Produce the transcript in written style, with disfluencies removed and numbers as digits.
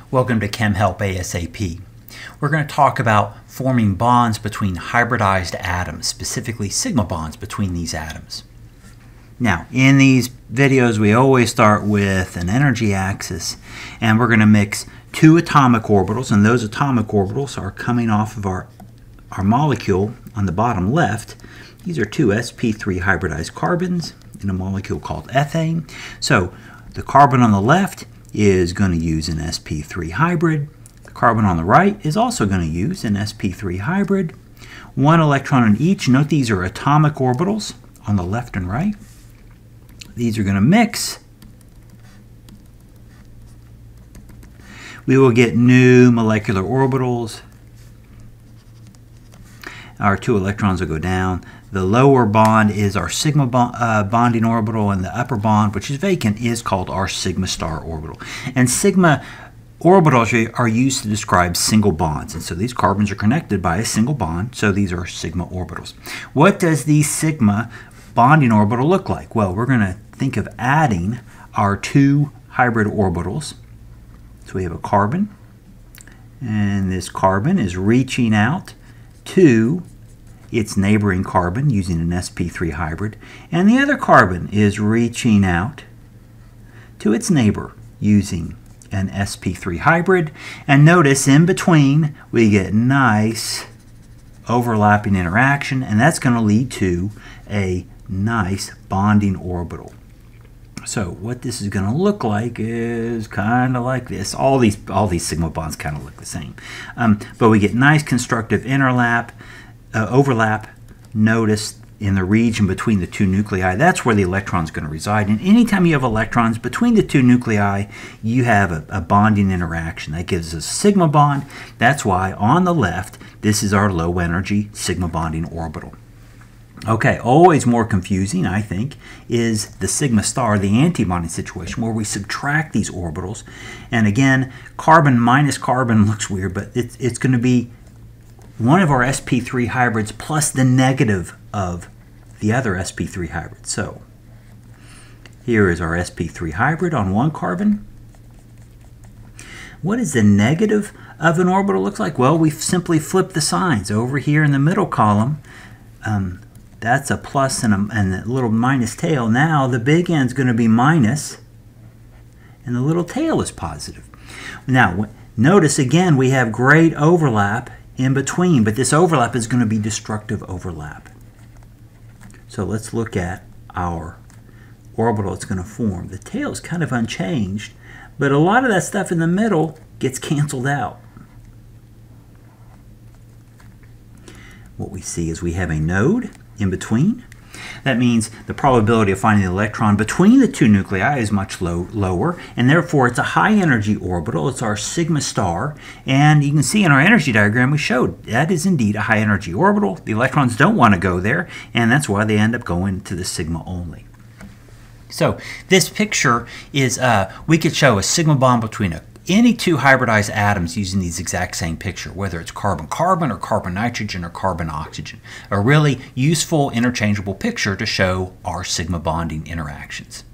Welcome to ChemHelp ASAP. We're going to talk about forming bonds between hybridized atoms, specifically sigma bonds between these atoms. Now, in these videos, we always start with an energy axis, and we're going to mix two atomic orbitals, and those atomic orbitals are coming off of our molecule on the bottom left. These are two sp3 hybridized carbons in a molecule called ethane. So the carbon on the left is going to use an sp3 hybrid. The carbon on the right is also going to use an sp3 hybrid. One electron in each. Note these are atomic orbitals on the left and right. These are going to mix. We will get new molecular orbitals. Our two electrons will go down. The lower bond is our sigma bonding orbital, and the upper bond, which is vacant, is called our sigma star orbital. And sigma orbitals are used to describe single bonds. And so these carbons are connected by a single bond, so these are sigma orbitals. What does the sigma bonding orbital look like? Well, we're going to think of adding our two hybrid orbitals. So we have a carbon, and this carbon is reaching out to its neighboring carbon using an sp3 hybrid, and the other carbon is reaching out to its neighbor using an sp3 hybrid. And notice in between we get nice overlapping interaction, and that's going to lead to a nice bonding orbital. So what this is going to look like is kind of like this. All these sigma bonds kind of look the same, but we get nice constructive overlap. Notice in the region between the two nuclei, that's where the electron is going to reside. And anytime you have electrons between the two nuclei, you have a bonding interaction. That gives us a sigma bond. That's why on the left, this is our low energy sigma bonding orbital. Okay, always more confusing, I think, is the sigma star, the anti-bonding situation, where we subtract these orbitals. And again, carbon minus carbon looks weird, but it's going to be one of our sp3 hybrids plus the negative of the other sp3 hybrid. So here is our sp3 hybrid on one carbon. What does the negative of an orbital look like? Well, we simply flip the signs. Over here in the middle column, that's a plus and a little minus tail. Now the big end is going to be minus, and the little tail is positive. Now notice again we have great overlap in between, but this overlap is going to be destructive overlap. So let's look at our orbital it's going to form. The tail is kind of unchanged, but a lot of that stuff in the middle gets canceled out. What we see is we have a node in between. That means the probability of finding the electron between the two nuclei is much lower, and therefore it's a high energy orbital. It's our sigma star, and you can see in our energy diagram we showed that is indeed a high energy orbital. The electrons don't want to go there, and that's why they end up going to the sigma only. So this picture is, we could show a sigma bond between any two hybridized atoms using these exact same picture, whether it's carbon-carbon or carbon-nitrogen or carbon-oxygen. A really useful interchangeable picture to show our sigma bonding interactions.